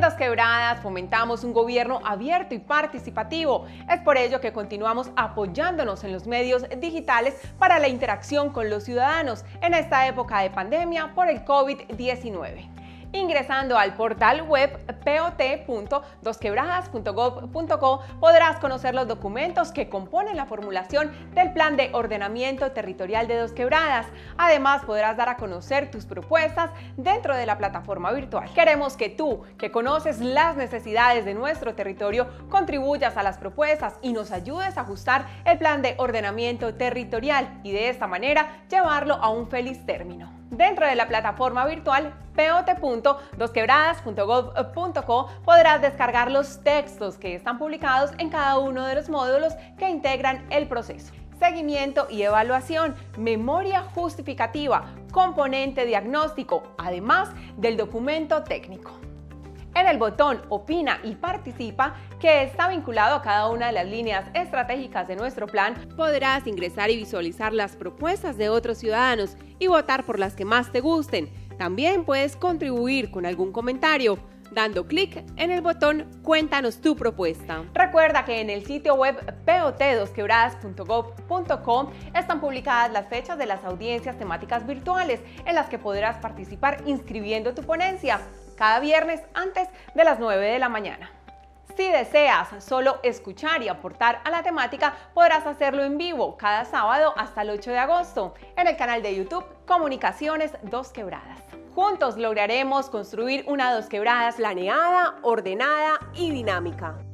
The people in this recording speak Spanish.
Dos Quebradas fomentamos un gobierno abierto y participativo. Es por ello que continuamos apoyándonos en los medios digitales para la interacción con los ciudadanos en esta época de pandemia por el COVID-19. Ingresando al portal web pot.dosquebradas.gov.co podrás conocer los documentos que componen la formulación del Plan de Ordenamiento Territorial de Dos Quebradas. Además, podrás dar a conocer tus propuestas dentro de la plataforma virtual. Queremos que tú, que conoces las necesidades de nuestro territorio, contribuyas a las propuestas y nos ayudes a ajustar el Plan de Ordenamiento Territorial y de esta manera llevarlo a un feliz término. Dentro de la plataforma virtual pot.dosquebradas.gov.co podrás descargar los textos que están publicados en cada uno de los módulos que integran el proceso. Seguimiento y evaluación, memoria justificativa, componente diagnóstico, además del documento técnico. En el botón Opina y Participa, que está vinculado a cada una de las líneas estratégicas de nuestro plan, podrás ingresar y visualizar las propuestas de otros ciudadanos y votar por las que más te gusten. También puedes contribuir con algún comentario, dando clic en el botón Cuéntanos tu propuesta. Recuerda que en el sitio web pot.dosquebradas.gov.co están publicadas las fechas de las audiencias temáticas virtuales en las que podrás participar inscribiendo tu ponencia cada viernes antes de las 9 de la mañana. Si deseas solo escuchar y aportar a la temática, podrás hacerlo en vivo cada sábado hasta el 8 de agosto en el canal de YouTube Comunicaciones Dos Quebradas. Juntos lograremos construir una Dos Quebradas planeada, ordenada y dinámica.